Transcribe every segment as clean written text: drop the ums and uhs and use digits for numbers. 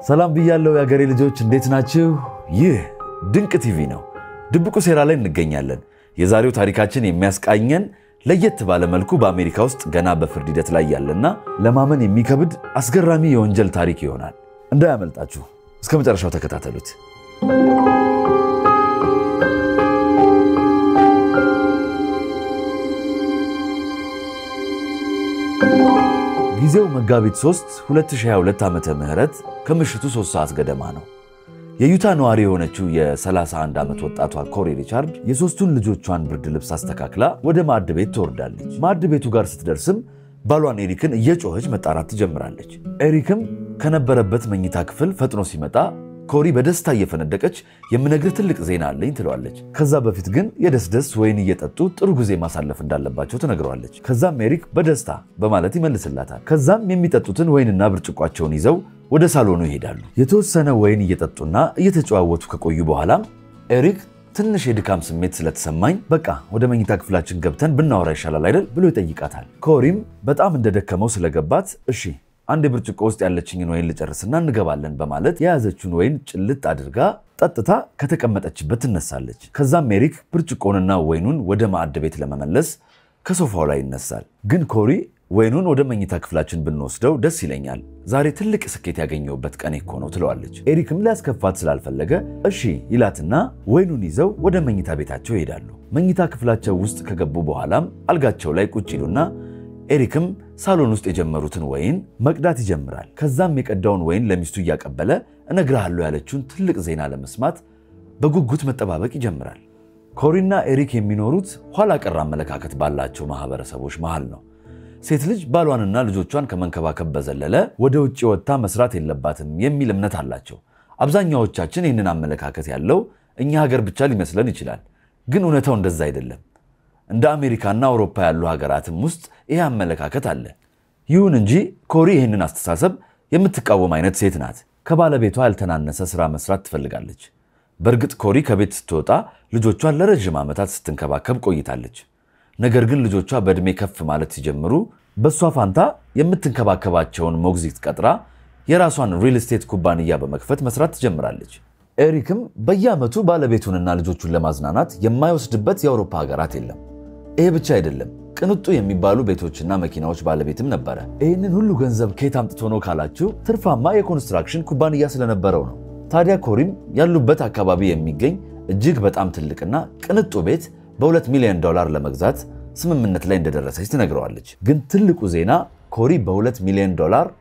ሰላም ብያለሁ ያገሬ ልጆች እንዴት ናችሁ? ይህ ድንቅ ቲቪ ነው። ድብቁ ሴራ ላይ እንገኛለን። የዛሬው ታሪካችን የሚያስቃኘን ለየት ባለ መልኩ በአሜሪካ ውስጥ ገና በፍርድ ሂደት ላይ ያለና ለማመን የሚከብድ አስገራሚ የወንጀል ታሪክ ይሆናል። እንዳያመልጣችሁ እስከ መጨረሻው ተከታተሉት። ጊዜው መጋቢት 3 2022 ዓመተ ምህረት ከምሽቱ 3 ሰዓት ገደማ ነው። የዩታ ነዋሪ የሆነችው የ31 ዓመት ወጣቷ ኮሪ ሪቻርድ የሶስቱን ልጆቿን ብርድ ልብስ አስተካክላ ወደ ማዕድ ቤት ትወርዳለች። ማዕድ ቤቱ ጋር ስትደርስም ባሏን ኤሪክን እየጮኸች መጣራት ትጀምራለች። ኤሪክም ከነበረበት መኝታ ክፍል ፈጥኖ ሲመጣ ኮሪ በደስታ እየፈነደቀች የምነግርህ ትልቅ ዜና አለኝ ትለዋለች። ከዛ በፊት ግን የደስደስ ወይን እየጠጡ ጥሩ ጊዜ ማሳለፍ እንዳለባቸው ትነግረዋለች። ከዛም ኤሪክ በደስታ በማለት ይመልስላታል። ከዛም የሚጠጡትን ወይንና ብርጭቋቸውን ይዘው ወደ ሳሎኑ ይሄዳሉ። የተወሰነ ወይን እየጠጡና እየተጨዋወቱ ከቆዩ በኋላም ኤሪክ ትንሽ የድካም ስሜት ስለተሰማኝ በቃ ወደ መኝታ ክፍላችን ገብተን ብናወራ ይሻላል አይደል ብሎ ይጠይቃታል። ኮሪም በጣም እንደደከመው ስለገባት እሺ አንድ ብርጭቆ ውስጥ ያለችኝን ወይን ልጨርስና እንገባለን በማለት የያዘችውን ወይን ጭልጥ አድርጋ ጠጥታ ከተቀመጠችበት ትነሳለች። ከዛም ኤሪክ ብርጭቆንና ወይኑን ወደ ማዕድ ቤት ለመመለስ ከሶፋው ላይ ይነሳል። ግን ኮሪ ወይኑን ወደ መኝታ ክፍላችን ብንወስደው ደስ ይለኛል፣ ዛሬ ትልቅ ስኬት ያገኘውበት ቀን እኮ ነው ትለዋለች። ኤሪክም ሊያስከፋት ስላልፈለገ እሺ ይላትና ወይኑን ይዘው ወደ መኝታ ቤታቸው ይሄዳሉ። መኝታ ክፍላቸው ውስጥ ከገቡ በኋላም አልጋቸው ላይ ቁጭ ይሉና ኤሪክም ሳሎን ውስጥ የጀመሩትን ወይን መቅዳት ይጀምራል። ከዛም የቀዳውን ወይን ለሚስቱ እያቀበለ እነግርሃለሁ ያለችውን ትልቅ ዜና ለመስማት በጉጉት መጠባበቅ ይጀምራል። ኮሪና ኤሪክ የሚኖሩት ኋላ ቀር አመለካከት ባላቸው ማህበረሰቦች መሃል ነው። ሴት ልጅ ባሏንና ልጆቿን ከመንከባከብ በዘለለ ወደ ውጪ ወጥታ መስራት የለባትም የሚል እምነት አላቸው። አብዛኛዎቻችን ይህንን አመለካከት ያለው እኛ ሀገር ብቻ ሊመስለን ይችላል፣ ግን እውነታው እንደዛ አይደለም። እንደ አሜሪካና አውሮፓ ያሉ ሀገራትም ውስጥ ይህ አመለካከት አለ። ይሁን እንጂ ኮሪ ይህንን አስተሳሰብ የምትቃወም አይነት ሴት ናት። ከባለቤቷ ያልተናነሰ ስራ መስራት ትፈልጋለች። በእርግጥ ኮሪ ከቤት ስትወጣ ልጆቿን ለረጅም ዓመታት ስትንከባከብ ቆይታለች። ነገር ግን ልጆቿ በእድሜ ከፍ ማለት ሲጀምሩ በሷ ፋንታ የምትንከባከባቸውን ሞግዚት ቀጥራ የራሷን ሪል ስቴት ኩባንያ በመክፈት መስራት ትጀምራለች። ኤሪክም በየዓመቱ ባለቤቱንና ልጆቹን ለማዝናናት የማይወስድበት የአውሮፓ ሀገራት የለም። ይሄ ብቻ አይደለም፣ ቅንጡ የሚባሉ ቤቶችና መኪናዎች ባለቤትም ነበረ። ይህንን ሁሉ ገንዘብ ከየት አምጥቶ ነው ካላችሁ ትርፋማ የኮንስትራክሽን ኩባንያ ስለነበረው ነው። ታዲያ ኮሪም ያሉበት አካባቢ የሚገኝ እጅግ በጣም ትልቅና ቅንጡ ቤት $2 ሚሊዮን ለመግዛት ስምምነት ላይ እንደደረሰች ትነግረዋለች። ግን ትልቁ ዜና ኮሪ $2 ሚሊዮን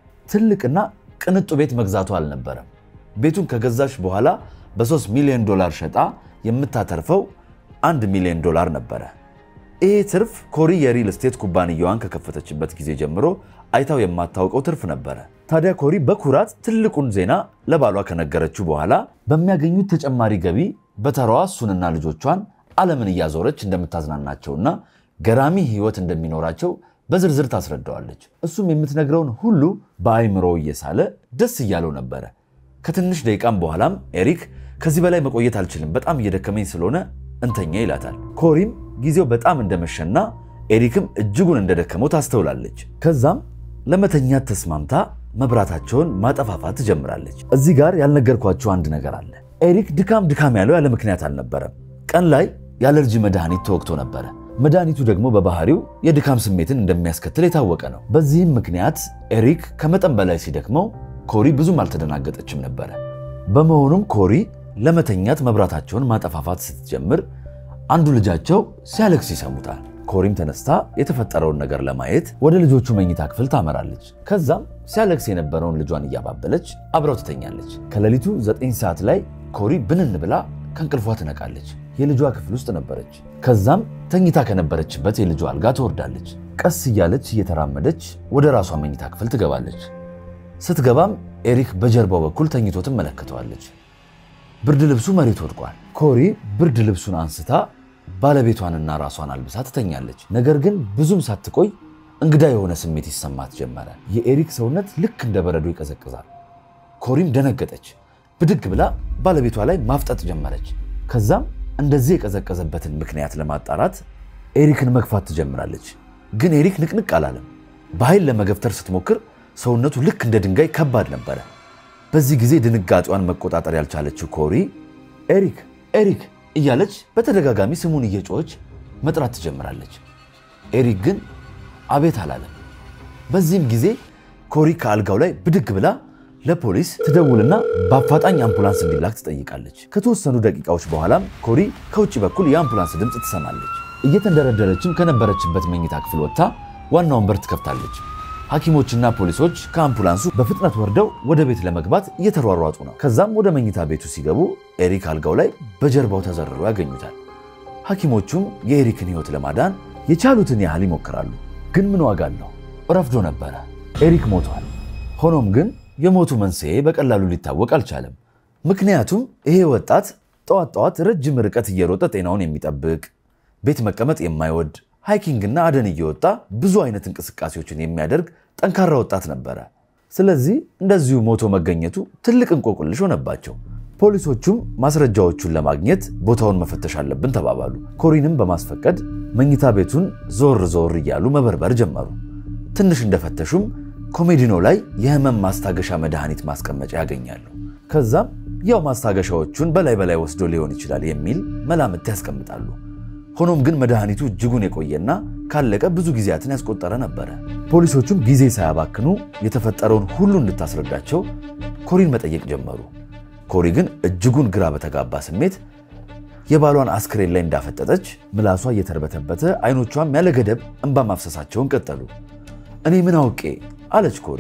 ትልቅና ቅንጡ ቤት መግዛቱ አልነበረም። ቤቱን ከገዛች በኋላ $3 ሚሊዮን ሸጣ የምታተርፈው $1 ሚሊዮን ነበረ። ይሄ ትርፍ ኮሪ የሪል ስቴት ኩባንያዋን ከከፈተችበት ጊዜ ጀምሮ አይታው የማታውቀው ትርፍ ነበረ። ታዲያ ኮሪ በኩራት ትልቁን ዜና ለባሏ ከነገረችው በኋላ በሚያገኙት ተጨማሪ ገቢ በተራዋ እሱንና ልጆቿን ዓለምን እያዞረች እንደምታዝናናቸውና ገራሚ ህይወት እንደሚኖራቸው በዝርዝር ታስረዳዋለች። እሱም የምትነግረውን ሁሉ በአይምሮው እየሳለ ደስ እያለው ነበረ። ከትንሽ ደቂቃም በኋላም ኤሪክ ከዚህ በላይ መቆየት አልችልም፣ በጣም እየደከመኝ ስለሆነ እንተኛ ይላታል። ኮሪም ጊዜው በጣም እንደመሸና ኤሪክም እጅጉን እንደደከመው ታስተውላለች። ከዛም ለመተኛት ተስማምታ መብራታቸውን ማጠፋፋት ትጀምራለች። እዚህ ጋር ያልነገርኳችሁ አንድ ነገር አለ። ኤሪክ ድካም ያለው ያለ ምክንያት አልነበረም። ቀን ላይ የአለርጂ መድኃኒት ተወግቶ ነበረ። መድኃኒቱ ደግሞ በባህሪው የድካም ስሜትን እንደሚያስከትል የታወቀ ነው። በዚህም ምክንያት ኤሪክ ከመጠን በላይ ሲደክመው ኮሪ ብዙም አልተደናገጠችም ነበረ። በመሆኑም ኮሪ ለመተኛት መብራታቸውን ማጠፋፋት ስትጀምር አንዱ ልጃቸው ሲያለቅስ ይሰሙታል። ኮሪም ተነስታ የተፈጠረውን ነገር ለማየት ወደ ልጆቹ መኝታ ክፍል ታመራለች። ከዛም ሲያለቅስ የነበረውን ልጇን እያባበለች አብረው ትተኛለች። ከሌሊቱ 9 ሰዓት ላይ ኮሪ ብንን ብላ ከእንቅልፏ ትነቃለች። የልጇ ክፍል ውስጥ ነበረች። ከዛም ተኝታ ከነበረችበት የልጇ አልጋ ትወርዳለች። ቀስ እያለች እየተራመደች ወደ ራሷ መኝታ ክፍል ትገባለች። ስትገባም ኤሪክ በጀርባው በኩል ተኝቶ ትመለከተዋለች። ብርድ ልብሱ መሬት ወድቋል። ኮሪ ብርድ ልብሱን አንስታ ባለቤቷንና ራሷን አልብሳ ትተኛለች። ነገር ግን ብዙም ሳትቆይ እንግዳ የሆነ ስሜት ይሰማት ጀመረ። የኤሪክ ሰውነት ልክ እንደ በረዶ ይቀዘቅዛል። ኮሪም ደነገጠች። ብድግ ብላ ባለቤቷ ላይ ማፍጠጥ ጀመረች። ከዛም እንደዚህ የቀዘቀዘበትን ምክንያት ለማጣራት ኤሪክን መግፋት ትጀምራለች። ግን ኤሪክ ንቅንቅ አላለም። በኃይል ለመገፍተር ስትሞክር ሰውነቱ ልክ እንደ ድንጋይ ከባድ ነበረ። በዚህ ጊዜ ድንጋጤዋን መቆጣጠር ያልቻለችው ኮሪ ኤሪክ ኤሪክ እያለች በተደጋጋሚ ስሙን እየጮኸች መጥራት ትጀምራለች። ኤሪክ ግን አቤት አላለም። በዚህም ጊዜ ኮሪ ከአልጋው ላይ ብድግ ብላ ለፖሊስ ትደውልና በአፋጣኝ አምቡላንስ እንዲላክ ትጠይቃለች። ከተወሰኑ ደቂቃዎች በኋላም ኮሪ ከውጭ በኩል የአምቡላንስ ድምጽ ትሰማለች። እየተንደረደረችም ከነበረችበት መኝታ ክፍል ወጥታ ዋናውን በር ትከፍታለች። ሐኪሞችና ፖሊሶች ከአምቡላንሱ በፍጥነት ወርደው ወደ ቤት ለመግባት እየተሯሯጡ ነው። ከዛም ወደ መኝታ ቤቱ ሲገቡ ኤሪክ አልጋው ላይ በጀርባው ተዘርሮ ያገኙታል። ሐኪሞቹም የኤሪክን ሕይወት ለማዳን የቻሉትን ያህል ይሞክራሉ። ግን ምን ዋጋ አለው? ረፍዶ ነበረ። ኤሪክ ሞቷል። ሆኖም ግን የሞቱ መንስኤ በቀላሉ ሊታወቅ አልቻለም። ምክንያቱም ይሄ ወጣት ጠዋት ረጅም ርቀት እየሮጠ ጤናውን የሚጠብቅ ቤት መቀመጥ የማይወድ ሃይኪንግና አደን እየወጣ ብዙ አይነት እንቅስቃሴዎችን የሚያደርግ ጠንካራ ወጣት ነበረ። ስለዚህ እንደዚሁ ሞቶ መገኘቱ ትልቅ እንቆቅልሽ ሆነባቸው። ፖሊሶቹም ማስረጃዎቹን ለማግኘት ቦታውን መፈተሽ አለብን ተባባሉ። ኮሪንም በማስፈቀድ መኝታ ቤቱን ዞር እያሉ መበርበር ጀመሩ። ትንሽ እንደፈተሹም ኮሜዲኖ ላይ የህመም ማስታገሻ መድኃኒት ማስቀመጫ ያገኛሉ። ከዛም ያው ማስታገሻዎቹን በላይ ወስዶ ሊሆን ይችላል የሚል መላምት ያስቀምጣሉ። ሆኖም ግን መድኃኒቱ እጅጉን የቆየና ካለቀ ብዙ ጊዜያትን ያስቆጠረ ነበር። ፖሊሶቹም ጊዜ ሳያባክኑ የተፈጠረውን ሁሉ እንድታስረዳቸው ኮሪን መጠየቅ ጀመሩ። ኮሪ ግን እጅጉን ግራ በተጋባ ስሜት የባሏን አስክሬን ላይ እንዳፈጠጠች ምላሷ እየተርበተበተ አይኖቿም ያለ ገደብ እንባ ማፍሰሳቸውን ቀጠሉ። እኔ ምን አውቄ አለች ኮሪ።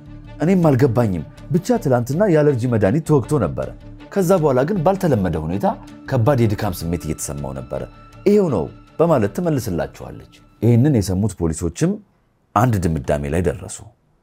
እኔም አልገባኝም፣ ብቻ ትላንትና የአለርጂ መድኃኒት ተወግቶ ነበር። ከዛ በኋላ ግን ባልተለመደ ሁኔታ ከባድ የድካም ስሜት እየተሰማው ነበር። ይሄው ነው በማለት ትመልስላቸዋለች። ይህንን የሰሙት ፖሊሶችም አንድ ድምዳሜ ላይ ደረሱ።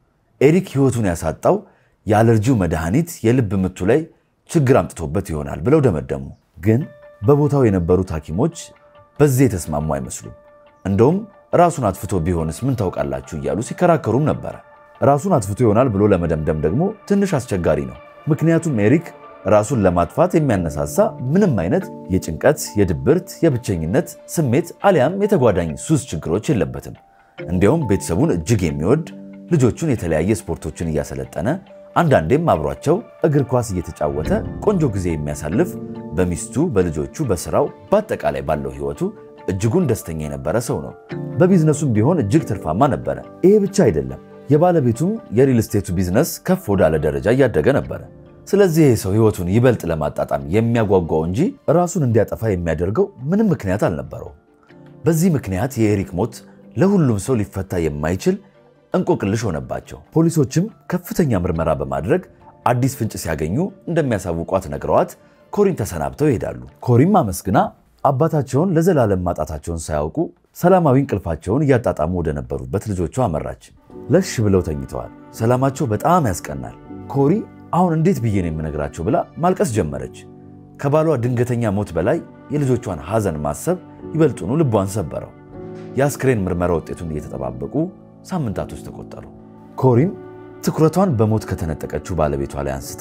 ኤሪክ ሕይወቱን ያሳጣው የአለርጂው መድኃኒት የልብ ምቱ ላይ ችግር አምጥቶበት ይሆናል ብለው ደመደሙ። ግን በቦታው የነበሩት ሐኪሞች በዚህ የተስማሙ አይመስሉም። እንደውም ራሱን አጥፍቶ ቢሆንስ ምን ታውቃላችሁ እያሉ ሲከራከሩም ነበር። ራሱን አጥፍቶ ይሆናል ብሎ ለመደምደም ደግሞ ትንሽ አስቸጋሪ ነው። ምክንያቱም ኤሪክ ራሱን ለማጥፋት የሚያነሳሳ ምንም አይነት የጭንቀት፣ የድብርት፣ የብቸኝነት ስሜት አሊያም የተጓዳኝ ሱስ ችግሮች የለበትም። እንዲያውም ቤተሰቡን እጅግ የሚወድ ልጆቹን የተለያየ ስፖርቶችን እያሰለጠነ አንዳንዴም አብሯቸው እግር ኳስ እየተጫወተ ቆንጆ ጊዜ የሚያሳልፍ በሚስቱ፣ በልጆቹ፣ በስራው በአጠቃላይ ባለው ህይወቱ እጅጉን ደስተኛ የነበረ ሰው ነው። በቢዝነሱም ቢሆን እጅግ ትርፋማ ነበረ። ይሄ ብቻ አይደለም፣ የባለቤቱም የሪል ስቴቱ ቢዝነስ ከፍ ወዳለ ደረጃ እያደገ ነበረ። ስለዚህ ይሄ ሰው ህይወቱን ይበልጥ ለማጣጣም የሚያጓጓው እንጂ ራሱን እንዲያጠፋ የሚያደርገው ምንም ምክንያት አልነበረው። በዚህ ምክንያት የኤሪክ ሞት ለሁሉም ሰው ሊፈታ የማይችል እንቆቅልሽ ሆነባቸው። ፖሊሶችም ከፍተኛ ምርመራ በማድረግ አዲስ ፍንጭ ሲያገኙ እንደሚያሳውቋት ነግረዋት ኮሪን ተሰናብተው ይሄዳሉ። ኮሪም አመስግና አባታቸውን ለዘላለም ማጣታቸውን ሳያውቁ ሰላማዊ እንቅልፋቸውን እያጣጣሙ ወደ ነበሩበት ልጆቿ አመራች። ለሽ ብለው ተኝተዋል። ሰላማቸው በጣም ያስቀናል። ኮሪ አሁን እንዴት ብዬ ነው የምነግራቸው ብላ ማልቀስ ጀመረች። ከባሏ ድንገተኛ ሞት በላይ የልጆቿን ሐዘን ማሰብ ይበልጡኑ ልቧን ሰበረው። የአስክሬን ምርመራ ውጤቱን እየተጠባበቁ ሳምንታቶች ተቆጠሩ። ኮሪም ትኩረቷን በሞት ከተነጠቀችው ባለቤቷ ላይ አንስታ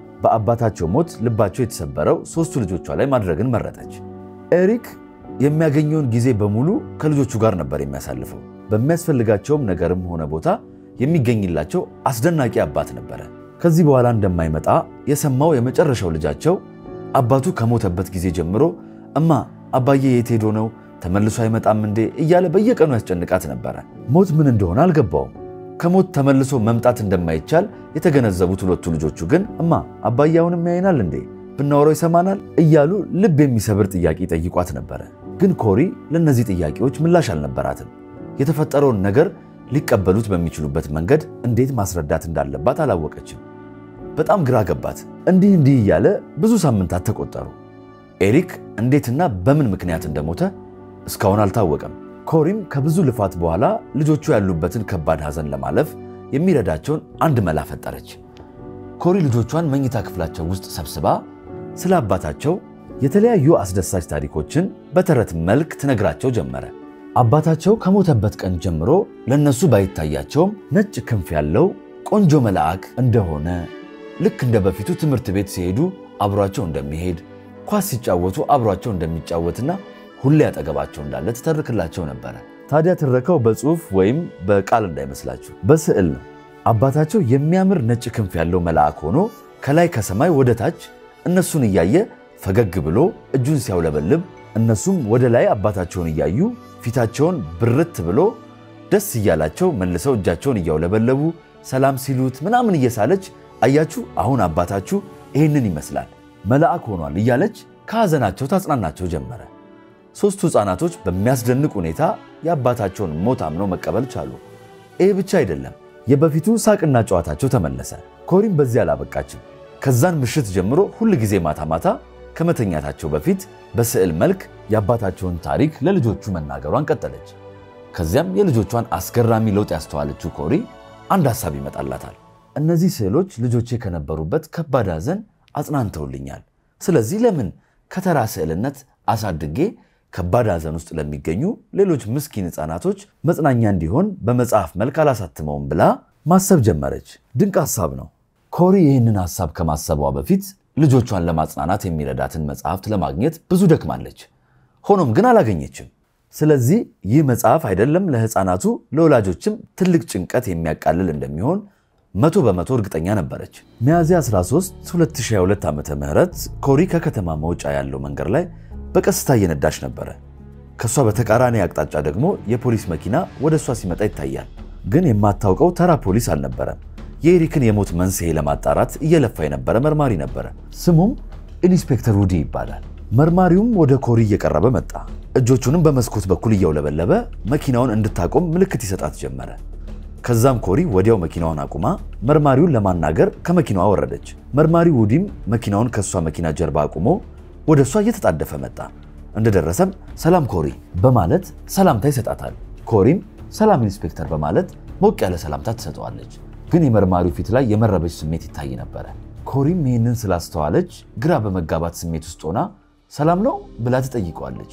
በአባታቸው ሞት ልባቸው የተሰበረው ሶስቱ ልጆቿ ላይ ማድረግን መረጠች። ኤሪክ የሚያገኘውን ጊዜ በሙሉ ከልጆቹ ጋር ነበር የሚያሳልፈው። በሚያስፈልጋቸውም ነገርም ሆነ ቦታ የሚገኝላቸው አስደናቂ አባት ነበረ። ከዚህ በኋላ እንደማይመጣ የሰማው የመጨረሻው ልጃቸው አባቱ ከሞተበት ጊዜ ጀምሮ እማ አባዬ የት ሄዶ ነው ተመልሶ አይመጣም እንዴ እያለ በየቀኑ ያስጨንቃት ነበር። ሞት ምን እንደሆነ አልገባውም። ከሞት ተመልሶ መምጣት እንደማይቻል የተገነዘቡት ሁለቱ ልጆቹ ግን እማ አባዬ አሁንም ያይናል እንዴ ብናወራው ይሰማናል እያሉ ልብ የሚሰብር ጥያቄ ጠይቋት ነበር። ግን ኮሪ ለነዚህ ጥያቄዎች ምላሽ አልነበራትም። የተፈጠረውን ነገር ሊቀበሉት በሚችሉበት መንገድ እንዴት ማስረዳት እንዳለባት አላወቀችም። በጣም ግራ ገባት። እንዲህ እያለ ብዙ ሳምንታት ተቆጠሩ። ኤሪክ እንዴትና በምን ምክንያት እንደሞተ እስካሁን አልታወቀም። ኮሪም ከብዙ ልፋት በኋላ ልጆቹ ያሉበትን ከባድ ሐዘን ለማለፍ የሚረዳቸውን አንድ መላ ፈጠረች። ኮሪ ልጆቿን መኝታ ክፍላቸው ውስጥ ሰብስባ ስለ አባታቸው የተለያዩ አስደሳች ታሪኮችን በተረት መልክ ትነግራቸው ጀመረ። አባታቸው ከሞተበት ቀን ጀምሮ ለነሱ ባይታያቸውም ነጭ ክንፍ ያለው ቆንጆ መልአክ እንደሆነ፣ ልክ እንደ በፊቱ ትምህርት ቤት ሲሄዱ አብሯቸው እንደሚሄድ፣ ኳስ ሲጫወቱ አብሯቸው እንደሚጫወትና ሁሌ ያጠገባቸው እንዳለ ትተርክላቸው ነበር። ታዲያ ትረካው በጽሁፍ ወይም በቃል እንዳይመስላችሁ በስዕል ነው። አባታቸው የሚያምር ነጭ ክንፍ ያለው መልአክ ሆኖ ከላይ ከሰማይ ወደ ታች እነሱን እያየ ፈገግ ብሎ እጁን ሲያውለበልብ እነሱም ወደ ላይ አባታቸውን እያዩ ፊታቸውን ብርት ብሎ ደስ እያላቸው መልሰው እጃቸውን እያውለበለቡ ሰላም ሲሉት ምናምን እየሳለች አያችሁ አሁን አባታችሁ ይሄንን ይመስላል መልአክ ሆኗል እያለች ከሐዘናቸው ታጽናናቸው ጀመረ። ሶስቱ ሕፃናቶች በሚያስደንቅ ሁኔታ የአባታቸውን ሞት አምነው መቀበል ቻሉ። ይሄ ብቻ አይደለም፣ የበፊቱ ሳቅና ጨዋታቸው ተመለሰ። ኮሪም በዚህ አላበቃችም። ከዛን ምሽት ጀምሮ ሁሉ ጊዜ ማታ ማታ ከመተኛታቸው በፊት በስዕል መልክ የአባታቸውን ታሪክ ለልጆቹ መናገሯን ቀጠለች። ከዚያም የልጆቿን አስገራሚ ለውጥ ያስተዋለችው ኮሪ አንድ ሐሳብ ይመጣላታል። እነዚህ ስዕሎች ልጆቼ ከነበሩበት ከባድ ሐዘን አጽናንተውልኛል። ስለዚህ ለምን ከተራ ስዕልነት አሳድጌ ከባድ ሐዘን ውስጥ ለሚገኙ ሌሎች ምስኪን ሕፃናቶች መጽናኛ እንዲሆን በመጽሐፍ መልክ አላሳትመውም ብላ ማሰብ ጀመረች። ድንቅ ሐሳብ ነው። ኮሪ ይህንን ሐሳብ ከማሰቧ በፊት ልጆቿን ለማጽናናት የሚረዳትን መጽሐፍት ለማግኘት ብዙ ደክማለች። ሆኖም ግን አላገኘችም። ስለዚህ ይህ መጽሐፍ አይደለም ለሕፃናቱ ለወላጆችም ትልቅ ጭንቀት የሚያቃልል እንደሚሆን 100% እርግጠኛ ነበረች። ሚያዝያ 13 2022 ዓመተ ምህረት ኮሪ ከከተማ መውጫ ያለው መንገድ ላይ በቀስታ እየነዳች ነበር። ከሷ በተቃራኒ አቅጣጫ ደግሞ የፖሊስ መኪና ወደሷ ሲመጣ ይታያል። ግን የማታውቀው ተራ ፖሊስ አልነበረም። የኤሪክን የሞት መንስኤ ለማጣራት እየለፋ የነበረ መርማሪ ነበር። ስሙም ኢንስፔክተር ውዲ ይባላል። መርማሪውም ወደ ኮሪ እየቀረበ መጣ። እጆቹንም በመስኮት በኩል እያውለበለበ መኪናውን እንድታቆም ምልክት ይሰጣት ጀመረ። ከዛም ኮሪ ወዲያው መኪናውን አቁማ መርማሪውን ለማናገር ከመኪናዋ ወረደች። መርማሪው ውዲም መኪናውን ከሷ መኪና ጀርባ አቁሞ ወደሷ እየተጣደፈ መጣ። እንደደረሰም ሰላም ኮሪ በማለት ሰላምታ ይሰጣታል። ኮሪም ሰላም ኢንስፔክተር በማለት ሞቅ ያለ ሰላምታ ትሰጠዋለች። ግን የመርማሪው ፊት ላይ የመረበሽ ስሜት ይታይ ነበር። ኮሪም ይህንን ስላስተዋለች ግራ በመጋባት ስሜት ውስጥ ሆና ሰላም ነው ብላ ትጠይቀዋለች።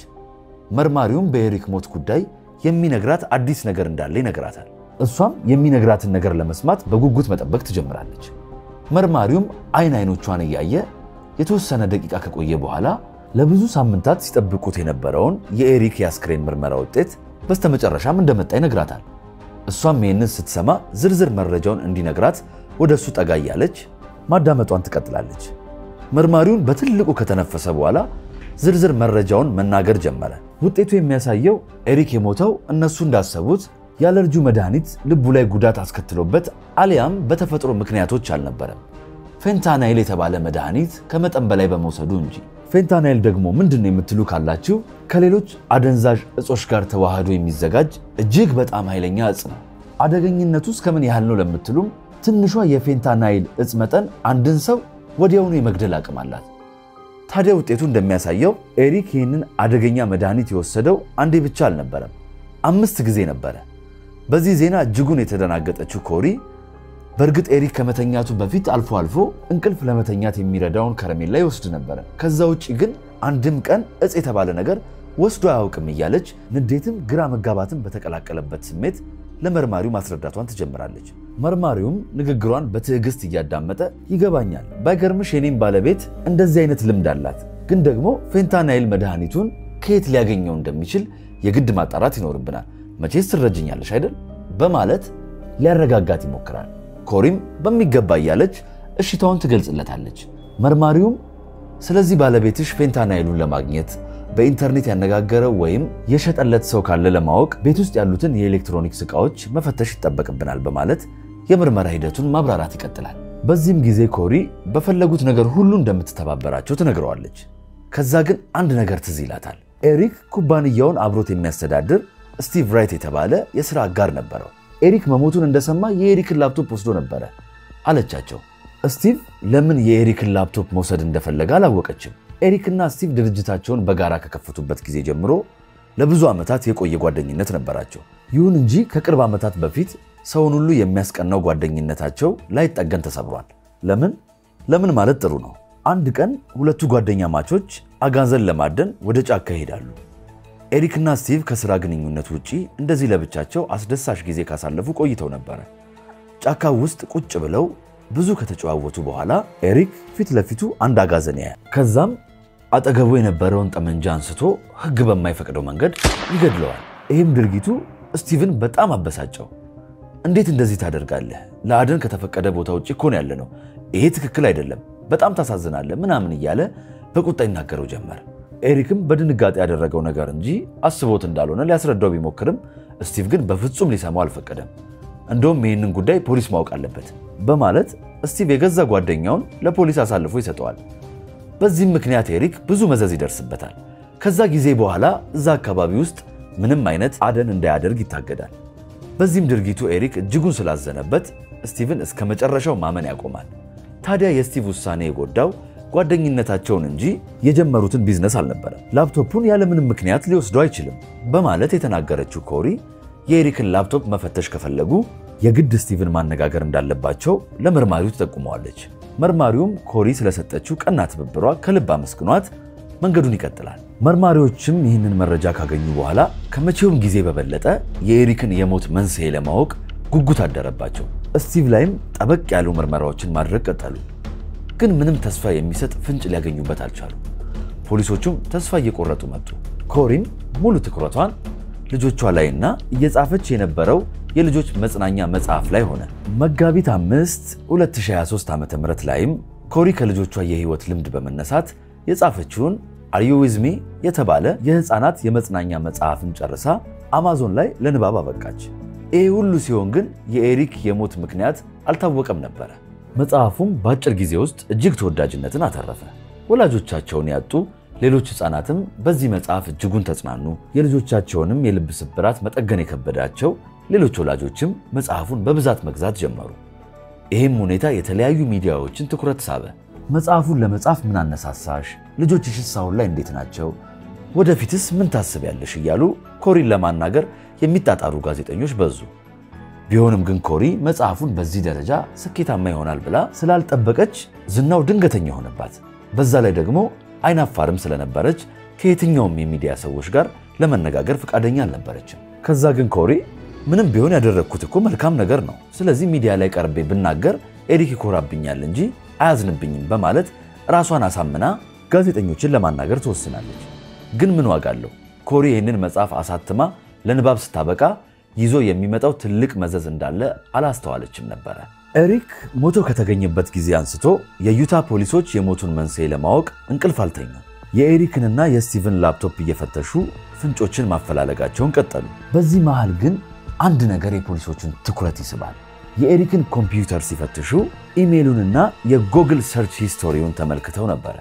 መርማሪውም በኤሪክ ሞት ጉዳይ የሚነግራት አዲስ ነገር እንዳለ ይነግራታል። እሷም የሚነግራትን ነገር ለመስማት በጉጉት መጠበቅ ትጀምራለች። መርማሪውም አይኖቿን እያየ የተወሰነ ደቂቃ ከቆየ በኋላ ለብዙ ሳምንታት ሲጠብቁት የነበረውን የኤሪክ የአስክሬን ምርመራ ውጤት በስተመጨረሻም እንደመጣ ይነግራታል። እሷም ይህንን ስትሰማ ዝርዝር መረጃውን እንዲነግራት ወደሱ ጠጋ እያለች ማዳመጧን ትቀጥላለች። መርማሪውን በትልቁ ከተነፈሰ በኋላ ዝርዝር መረጃውን መናገር ጀመረ። ውጤቱ የሚያሳየው ኤሪክ የሞተው እነሱ እንዳሰቡት የአለርጂው መድኃኒት ልቡ ላይ ጉዳት አስከትሎበት አሊያም በተፈጥሮ ምክንያቶች አልነበረም። ፌንታናይል የተባለ መድኃኒት ከመጠን በላይ በመውሰዱ እንጂ። ፌንታናይል ደግሞ ምንድነው የምትሉ ካላችሁ ከሌሎች አደንዛዥ እጾች ጋር ተዋህዶ የሚዘጋጅ እጅግ በጣም ኃይለኛ እጽ ነው። አደገኝነቱ እስከምን ያህል ነው ለምትሉም ትንሿ የፌንታናይል እጽ መጠን አንድን ሰው ወዲያውኑ የመግደል አቅም አላት። ታዲያ ውጤቱ እንደሚያሳየው ኤሪክ ይህንን አደገኛ መድኃኒት የወሰደው አንዴ ብቻ አልነበረም፣ 5 ጊዜ ነበረ። በዚህ ዜና እጅጉን የተደናገጠችው ኮሪ በእርግጥ ኤሪክ ከመተኛቱ በፊት አልፎ አልፎ እንቅልፍ ለመተኛት የሚረዳውን ከረሜላ ይወስድ ነበር። ከዛ ውጪ ግን አንድም ቀን እጽ የተባለ ነገር ወስዶ አያውቅም እያለች ንዴትም ግራ መጋባትም በተቀላቀለበት ስሜት ለመርማሪው ማስረዳቷን ትጀምራለች። መርማሪውም ንግግሯን በትዕግስት እያዳመጠ ይገባኛል፣ ባይገርምሽ የኔም ባለቤት እንደዚህ አይነት ልምድ አላት፣ ግን ደግሞ ፌንታናይል መድኃኒቱን ከየት ሊያገኘው እንደሚችል የግድ ማጣራት ይኖርብናል፣ መቼስ ትረጅኛለሽ አይደል በማለት ሊያረጋጋት ይሞክራል። ኮሪም በሚገባ እያለች እሽታውን ትገልጽለታለች። መርማሪውም ስለዚህ ባለቤትሽ ፌንታናይሉን ለማግኘት በኢንተርኔት ያነጋገረው ወይም የሸጠለት ሰው ካለ ለማወቅ ቤት ውስጥ ያሉትን የኤሌክትሮኒክስ ዕቃዎች መፈተሽ ይጠበቅብናል በማለት የምርመራ ሂደቱን ማብራራት ይቀጥላል። በዚህም ጊዜ ኮሪ በፈለጉት ነገር ሁሉ እንደምትተባበራቸው ትነግረዋለች። ከዛ ግን አንድ ነገር ትዝ ይላታል። ኤሪክ ኩባንያውን አብሮት የሚያስተዳድር ስቲቭ ራይት የተባለ የሥራ አጋር ነበረው። ኤሪክ መሞቱን እንደሰማ የኤሪክን ላፕቶፕ ወስዶ ነበረ አለቻቸው። ስቲቭ ለምን የኤሪክን ላፕቶፕ መውሰድ እንደፈለገ አላወቀችም። ኤሪክና ስቲቭ ድርጅታቸውን በጋራ ከከፈቱበት ጊዜ ጀምሮ ለብዙ ዓመታት የቆየ ጓደኝነት ነበራቸው። ይሁን እንጂ ከቅርብ ዓመታት በፊት ሰውን ሁሉ የሚያስቀናው ጓደኝነታቸው ላይጠገን ተሰብሯል። ለምን ማለት ጥሩ ነው። አንድ ቀን ሁለቱ ጓደኛ ማቾች አጋዘን ለማደን ወደ ጫካ ይሄዳሉ። ኤሪክና ስቲቭ ከሥራ ግንኙነት ውጪ እንደዚህ ለብቻቸው አስደሳች ጊዜ ካሳለፉ ቆይተው ነበር። ጫካው ውስጥ ቁጭ ብለው ብዙ ከተጨዋወቱ በኋላ ኤሪክ ፊት ለፊቱ አንድ አጋዘን ያያል። ከዛም አጠገቡ የነበረውን ጠመንጃ አንስቶ ሕግ በማይፈቅደው መንገድ ይገድለዋል። ይህም ድርጊቱ ስቲቭን በጣም አበሳጨው። እንዴት እንደዚህ ታደርጋለህ? ለአደን ከተፈቀደ ቦታ ውጪ እኮ ነው ያለነው። ይሄ ትክክል አይደለም። በጣም ታሳዝናለህ ምናምን እያለ በቁጣ ይናገረው ጀመር። ኤሪክም በድንጋጤ ያደረገው ነገር እንጂ አስቦት እንዳልሆነ ሊያስረዳው ቢሞክርም ስቲቭ ግን በፍጹም ሊሰማው አልፈቀደም። እንደውም ይህንን ጉዳይ ፖሊስ ማወቅ አለበት በማለት ስቲቭ የገዛ ጓደኛውን ለፖሊስ አሳልፎ ይሰጠዋል። በዚህም ምክንያት ኤሪክ ብዙ መዘዝ ይደርስበታል። ከዛ ጊዜ በኋላ እዛ አካባቢ ውስጥ ምንም አይነት አደን እንዳያደርግ ይታገዳል። በዚህም ድርጊቱ ኤሪክ እጅጉን ስላዘነበት ስቲቭን እስከ መጨረሻው ማመን ያቆማል። ታዲያ የስቲቭ ውሳኔ የጎዳው ጓደኝነታቸውን እንጂ የጀመሩትን ቢዝነስ አልነበረም። ላፕቶፑን ያለምንም ምክንያት ሊወስደው አይችልም በማለት የተናገረችው ኮሪ የኤሪክን ላፕቶፕ መፈተሽ ከፈለጉ የግድ ስቲቭን ማነጋገር እንዳለባቸው ለመርማሪው ተጠቁመዋለች። መርማሪውም ኮሪ ስለሰጠችው ቀና ትብብሯ ከልብ አመስግኗት መንገዱን ይቀጥላል። መርማሪዎችም ይህንን መረጃ ካገኙ በኋላ ከመቼውም ጊዜ በበለጠ የኤሪክን የሞት መንስኤ ለማወቅ ጉጉት አደረባቸው። ስቲቭ ላይም ጠበቅ ያሉ ምርመራዎችን ማድረግ ቀጠሉ። ግን ምንም ተስፋ የሚሰጥ ፍንጭ ሊያገኙበት አልቻሉ። ፖሊሶቹም ተስፋ እየቆረጡ መጡ። ኮሪም ሙሉ ትኩረቷን ልጆቿ ላይና እየጻፈች የነበረው የልጆች መጽናኛ መጽሐፍ ላይ ሆነ። መጋቢት 5 2023 ዓ.ም ላይም ኮሪ ከልጆቿ የህይወት ልምድ በመነሳት የጻፈችውን Are You With Me የተባለ የህፃናት የመጽናኛ መጽሐፍን ጨርሳ አማዞን ላይ ለንባብ አበቃች። ይሄ ሁሉ ሲሆን ግን የኤሪክ የሞት ምክንያት አልታወቀም ነበር። መጽሐፉም በአጭር ጊዜ ውስጥ እጅግ ተወዳጅነትን አተረፈ። ወላጆቻቸውን ያጡ ሌሎች ህፃናትም በዚህ መጽሐፍ እጅጉን ተጽናኑ። የልጆቻቸውንም የልብ ስብራት መጠገን የከበዳቸው ሌሎች ወላጆችም መጽሐፉን በብዛት መግዛት ጀመሩ። ይሄም ሁኔታ የተለያዩ ሚዲያዎችን ትኩረት ሳበ። መጽሐፉን ለመጻፍ ምን አነሳሳሽ? ልጆችሽስ አሁን ላይ እንዴት ናቸው? ወደፊትስ ምን ታስቢያለሽ? እያሉ ኮሪን ለማናገር የሚጣጣሩ ጋዜጠኞች በዙ። ቢሆንም ግን ኮሪ መጽሐፉን በዚህ ደረጃ ስኬታማ ይሆናል ብላ ስላልጠበቀች ዝናው ድንገተኛ ሆነባት። በዛ ላይ ደግሞ አይናፋርም ስለነበረች ከየትኛውም የሚዲያ ሰዎች ጋር ለመነጋገር ፈቃደኛ አልነበረችም። ከዛ ግን ኮሪ ምንም ቢሆን ያደረኩት እኮ መልካም ነገር ነው፣ ስለዚህ ሚዲያ ላይ ቀርቤ ብናገር ኤሪክ ይኮራብኛል እንጂ አያዝንብኝም በማለት ራሷን አሳምና ጋዜጠኞችን ለማናገር ተወስናለች። ግን ምን ዋጋ አለው? ኮሪ ይህንን መጽሐፍ አሳትማ ለንባብ ስታበቃ ይዞ የሚመጣው ትልቅ መዘዝ እንዳለ አላስተዋለችም ነበር። ኤሪክ ሞቶ ከተገኘበት ጊዜ አንስቶ የዩታ ፖሊሶች የሞቱን መንስኤ ለማወቅ እንቅልፍ አልተኙም። የኤሪክንና የስቲቭን ላፕቶፕ እየፈተሹ ፍንጮችን ማፈላለጋቸውን ቀጠሉ። በዚህ መሃል ግን አንድ ነገር የፖሊሶቹን ትኩረት ይስባል። የኤሪክን ኮምፒውተር ሲፈትሹ ኢሜሉንና የጎግል ሰርች ሂስቶሪውን ተመልክተው ነበር።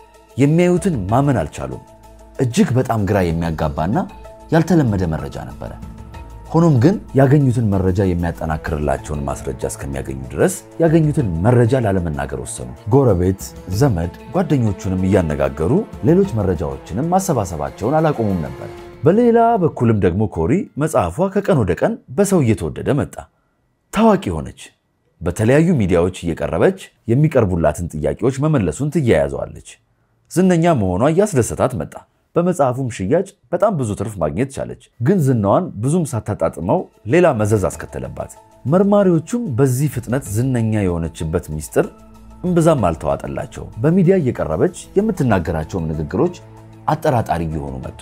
የሚያዩትን ማመን አልቻሉም። እጅግ በጣም ግራ የሚያጋባና ያልተለመደ መረጃ ነበር። ሆኖም ግን ያገኙትን መረጃ የሚያጠናክርላቸውን ማስረጃ እስከሚያገኙ ድረስ ያገኙትን መረጃ ላለመናገር ወሰኑ። ጎረቤት፣ ዘመድ፣ ጓደኞቹንም እያነጋገሩ ሌሎች መረጃዎችንም ማሰባሰባቸውን አላቆሙም ነበር። በሌላ በኩልም ደግሞ ኮሪ መጽሐፏ ከቀን ወደ ቀን በሰው እየተወደደ መጣ። ታዋቂ ሆነች። በተለያዩ ሚዲያዎች እየቀረበች የሚቀርቡላትን ጥያቄዎች መመለሱን ትያያዘዋለች። ዝነኛ መሆኗ እያስደሰታት መጣ። በመጽሐፉም ሽያጭ በጣም ብዙ ትርፍ ማግኘት ቻለች። ግን ዝናዋን ብዙም ሳታጣጥመው ሌላ መዘዝ አስከተለባት። መርማሪዎቹም በዚህ ፍጥነት ዝነኛ የሆነችበት ሚስጥር እምብዛም አልተዋጠላቸው። በሚዲያ እየቀረበች የምትናገራቸውም ንግግሮች አጠራጣሪ እየሆኑ መጡ።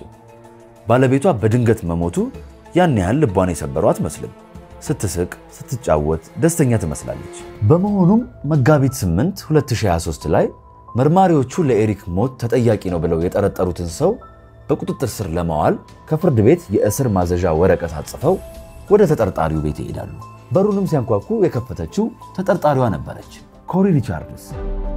ባለቤቷ በድንገት መሞቱ ያን ያህል ልቧን የሰበረው አትመስልም። ስትስቅ፣ ስትጫወት ደስተኛ ትመስላለች። በመሆኑም መጋቢት 8 2023 ላይ መርማሪዎቹ ለኤሪክ ሞት ተጠያቂ ነው ብለው የጠረጠሩትን ሰው በቁጥጥር ስር ለማዋል ከፍርድ ቤት የእስር ማዘዣ ወረቀት አጽፈው ወደ ተጠርጣሪው ቤት ይሄዳሉ። በሩንም ሲያንኳኩ የከፈተችው ተጠርጣሪዋ ነበረች፣ ኮሪ ሪቻርድስ።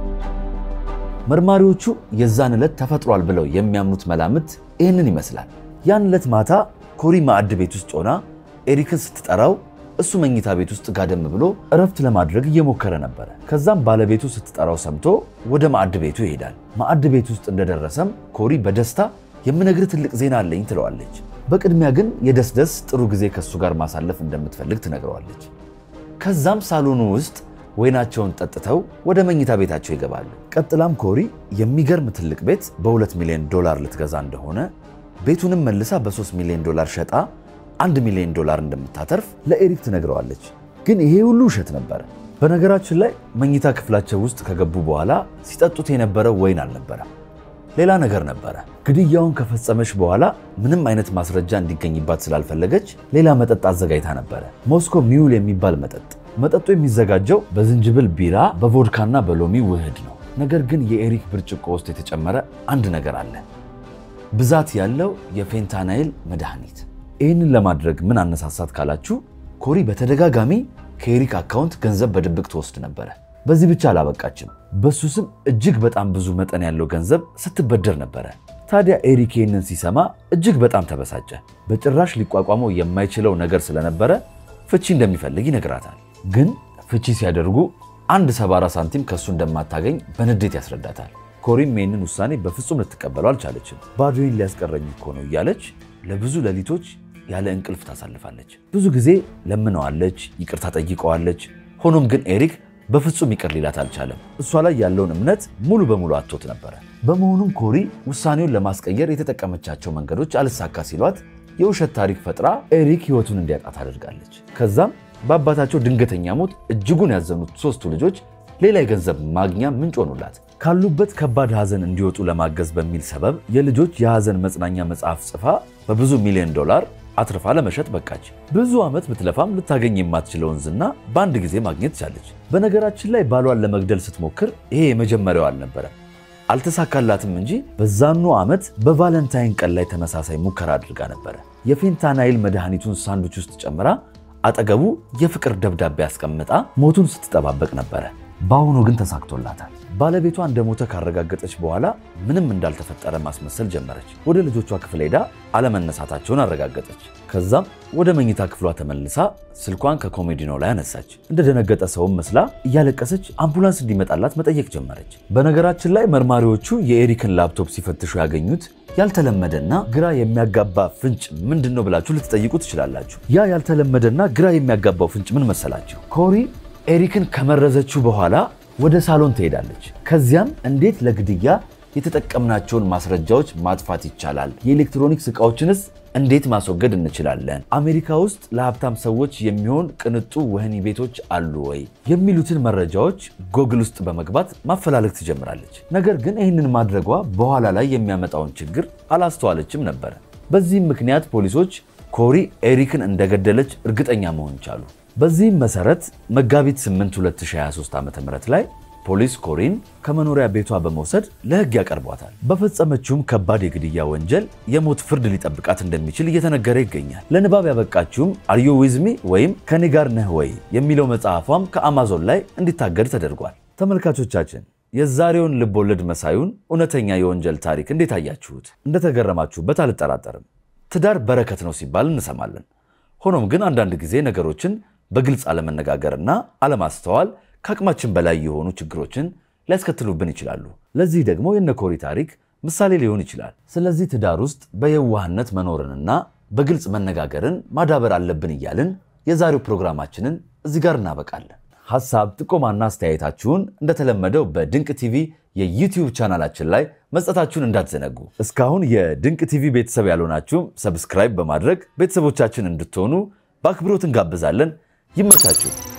መርማሪዎቹ የዛን ዕለት ተፈጥሯል ብለው የሚያምኑት መላምት ይህንን ይመስላል። ያን ዕለት ማታ ኮሪ ማዕድ ቤት ውስጥ ሆና ኤሪክን ስትጠራው እሱ መኝታ ቤት ውስጥ ጋደም ብሎ እረፍት ለማድረግ እየሞከረ ነበር። ከዛም ባለቤቱ ስትጠራው ሰምቶ ወደ ማዕድ ቤቱ ይሄዳል። ማዕድ ቤት ውስጥ እንደደረሰም ኮሪ በደስታ የምነግርህ ትልቅ ዜና አለኝ ትለዋለች። በቅድሚያ ግን የደስደስ ጥሩ ጊዜ ከሱ ጋር ማሳለፍ እንደምትፈልግ ትነግረዋለች። ከዛም ሳሎኑ ውስጥ ወይናቸውን ጠጥተው ወደ መኝታ ቤታቸው ይገባሉ። ቀጥላም ኮሪ የሚገርም ትልቅ ቤት በ$2 ሚሊዮን ልትገዛ እንደሆነ ቤቱንም መልሳ በ$3 ሚሊዮን ሸጣ $1 ሚሊዮን እንደምታተርፍ ለኤሪክ ትነግረዋለች። ግን ይሄ ሁሉ ውሸት ነበር። በነገራችን ላይ መኝታ ክፍላቸው ውስጥ ከገቡ በኋላ ሲጠጡት የነበረው ወይን አልነበረም። ሌላ ነገር ነበረ። ግድያውን ከፈጸመች በኋላ ምንም አይነት ማስረጃ እንዲገኝባት ስላልፈለገች ሌላ መጠጥ አዘጋጅታ ነበረ። ሞስኮ ሚውል የሚባል መጠጥ። መጠጡ የሚዘጋጀው በዝንጅብል ቢራ፣ በቮድካና በሎሚ ውህድ ነው። ነገር ግን የኤሪክ ብርጭቆ ውስጥ የተጨመረ አንድ ነገር አለ። ብዛት ያለው የፌንታናይል መድኃኒት። ይህንን ለማድረግ ምን አነሳሳት ካላችሁ ኮሪ በተደጋጋሚ ከኤሪክ አካውንት ገንዘብ በድብቅ ትወስድ ነበረ። በዚህ ብቻ አላበቃችም። በሱ ስም እጅግ በጣም ብዙ መጠን ያለው ገንዘብ ስትበደር ነበረ። ታዲያ ኤሪክ ይህንን ሲሰማ እጅግ በጣም ተበሳጨ። በጭራሽ ሊቋቋመው የማይችለው ነገር ስለነበረ ፍቺ እንደሚፈልግ ይነግራታል። ግን ፍቺ ሲያደርጉ 1.74 ሳንቲም ከሱ እንደማታገኝ በንዴት ያስረዳታል። ኮሪም ይህንን ውሳኔ በፍጹም ልትቀበለው አልቻለችም። ባዶዬን ሊያስቀረኝ እኮ ነው እያለች ለብዙ ሌሊቶች ያለ እንቅልፍ ታሳልፋለች። ብዙ ጊዜ ለምነዋለች፣ ይቅርታ ጠይቀዋለች። ሆኖም ግን ኤሪክ በፍጹም ይቅር ሊላት አልቻለም። እሷ ላይ ያለውን እምነት ሙሉ በሙሉ አጥቶት ነበረ። በመሆኑም ኮሪ ውሳኔውን ለማስቀየር የተጠቀመቻቸው መንገዶች አልሳካ ሲሏት የውሸት ታሪክ ፈጥራ ኤሪክ ህይወቱን እንዲያጣ ታደርጋለች። ከዛም በአባታቸው ድንገተኛ ሞት እጅጉን ያዘኑት ሶስቱ ልጆች ሌላ የገንዘብ ማግኛ ምንጭ ሆኑላት። ካሉበት ከባድ ሐዘን እንዲወጡ ለማገዝ በሚል ሰበብ የልጆች የሐዘን መጽናኛ መጽሐፍ ጽፋ በብዙ ሚሊዮን ዶላር አትርፋ ለመሸጥ በቃች። ብዙ ዓመት ብትለፋም ልታገኝ የማትችለውን ዝና በአንድ ጊዜ ማግኘት ቻለች። በነገራችን ላይ ባሏን ለመግደል ስትሞክር ይሄ የመጀመሪያው አልነበረም። አልተሳካላትም እንጂ በዛኑ ዓመት በቫለንታይን ቀን ላይ ተመሳሳይ ሙከራ አድርጋ ነበር። የፌንታናይል መድኃኒቱን ሳንዱች ውስጥ ጨምራ አጠገቡ የፍቅር ደብዳቤ አስቀምጣ ሞቱን ስትጠባበቅ ነበር። በአሁኑ ግን ተሳክቶላታል። ባለቤቷ እንደሞተ ካረጋገጠች በኋላ ምንም እንዳልተፈጠረ ማስመሰል ጀመረች። ወደ ልጆቿ ክፍል ሄዳ አለመነሳታቸውን አረጋገጠች። ከዛም ወደ መኝታ ክፍሏ ተመልሳ ስልኳን ከኮሜዲኖ ላይ አነሳች። እንደደነገጠ ሰውም መስላ እያለቀሰች አምቡላንስ እንዲመጣላት መጠየቅ ጀመረች። በነገራችን ላይ መርማሪዎቹ የኤሪክን ላፕቶፕ ሲፈትሹ ያገኙት ያልተለመደና ግራ የሚያጋባ ፍንጭ ምንድነው ብላችሁ ልትጠይቁ ትችላላችሁ። ያ ያልተለመደና ግራ የሚያጋባው ፍንጭ ምን መሰላችሁ? ኮሪ ኤሪክን ከመረዘችው በኋላ ወደ ሳሎን ትሄዳለች። ከዚያም እንዴት ለግድያ የተጠቀምናቸውን ማስረጃዎች ማጥፋት ይቻላል፣ የኤሌክትሮኒክስ ዕቃዎችንስ እንዴት ማስወገድ እንችላለን፣ አሜሪካ ውስጥ ለሀብታም ሰዎች የሚሆን ቅንጡ ወህኒ ቤቶች አሉ ወይ የሚሉትን መረጃዎች ጎግል ውስጥ በመግባት ማፈላለግ ትጀምራለች። ነገር ግን ይህንን ማድረጓ በኋላ ላይ የሚያመጣውን ችግር አላስተዋለችም ነበር። በዚህም ምክንያት ፖሊሶች ኮሪ ኤሪክን እንደገደለች እርግጠኛ መሆን ቻሉ። በዚህም መሰረት መጋቢት 8 2023 ዓ.ም ላይ ፖሊስ ኮሪን ከመኖሪያ ቤቷ በመውሰድ ለህግ ያቀርቧታል። በፈጸመችውም ከባድ የግድያ ወንጀል የሞት ፍርድ ሊጠብቃት እንደሚችል እየተነገረ ይገኛል። ለንባብ ያበቃችውም አር ዩ ዊዝ ሚ ወይም ከኔ ጋር ነህ ወይ የሚለው መጽሐፏም ከአማዞን ላይ እንዲታገድ ተደርጓል። ተመልካቾቻችን የዛሬውን ልቦለድ መሳዩን እውነተኛ የወንጀል ታሪክ እንዴት አያችሁት? እንደተገረማችሁበት አልጠራጠርም። ትዳር በረከት ነው ሲባል እንሰማለን። ሆኖም ግን አንዳንድ ጊዜ ነገሮችን በግልጽ አለመነጋገርና አለማስተዋል ከአቅማችን በላይ የሆኑ ችግሮችን ሊያስከትሉብን ይችላሉ። ለዚህ ደግሞ የነኮሪ ታሪክ ምሳሌ ሊሆን ይችላል። ስለዚህ ትዳር ውስጥ በየዋህነት መኖርንና በግልጽ መነጋገርን ማዳበር አለብን እያልን የዛሬው ፕሮግራማችንን እዚህ ጋር እናበቃለን። ሐሳብ ጥቆማና አስተያየታችሁን እንደተለመደው በድንቅ ቲቪ የዩቲዩብ ቻናላችን ላይ መስጠታችሁን እንዳትዘነጉ። እስካሁን የድንቅ ቲቪ ቤተሰብ ያልሆናችሁ ሰብስክራይብ በማድረግ ቤተሰቦቻችን እንድትሆኑ በአክብሮት እንጋብዛለን። ይመቻችሁ።